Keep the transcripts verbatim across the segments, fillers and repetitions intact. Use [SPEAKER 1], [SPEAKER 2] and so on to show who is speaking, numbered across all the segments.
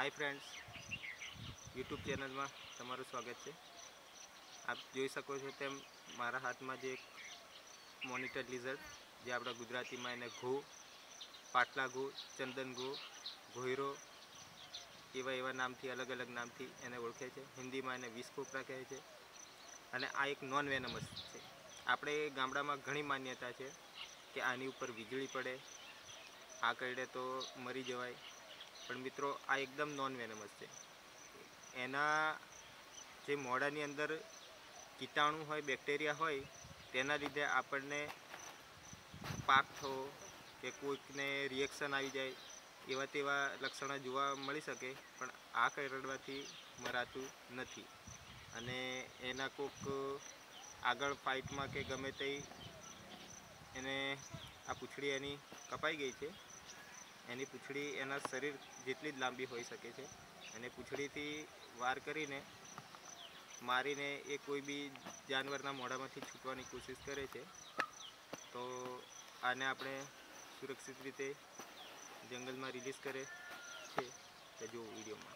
[SPEAKER 1] Hi friends, YouTube channel में तमारू स्वागत है। आप જોઈ શકો છો તેમ મારા હાથમાં જે એક મોનિટર લિઝર્ડ, જે આપણા ગુજરાતીમાં એને ઘો, પાટલા ઘો, ચંદન ઘો, ઘોયરો એવા એવા નામથી અલગ અલગ નામથી એને ઓળખે છે। હિન્દીમાં એને વિષકોપરા કહે છે અને આ એક નોન વેનમસ છે। આપણે ગામડામાં ઘણી માન્યતા છે કે આની ઉપર વીજળી પડે, આ કરડે તો મરી જવાય, પણ મિત્રો આ એકદમ નોન વેનમસ છે। એના જે મોઢાની અંદર કીટાણુ હોય, બેક્ટેરિયા હોય, તેના લીધે આપણને પાક થવો કે કોઈકને રિએક્શન આવી જાય એવા તેવા લક્ષણો જોવા મળી શકે, પણ આ કરડવાથી મરાતું નથી। અને એના કોઈક આગળ ફાઇટમાં કે ગમે તે એને આ પૂંછડી એની કપાઈ ગઈ છે। એની પૂંછડી એના શરીર જેટલી જ લાંબી હોઈ શકે છે અને પૂંછડીથી વાર કરીને મારીને એ કોઈ બી જાનવરના મોઢામાંથી છૂટવાની કોશિશ કરે છે। તો આને આપણે સુરક્ષિત રીતે જંગલમાં રિલીઝ કરે છે। તો જો વિડીયોમાં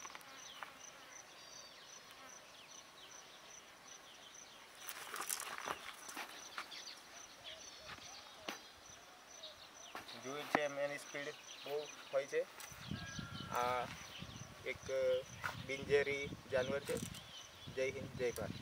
[SPEAKER 1] જોયું છે એમ એની સ્પીડ બહુ હોય છે। આ એક બિનઝેરી જાનવર છે। જય હિન્દ, જય ભારત।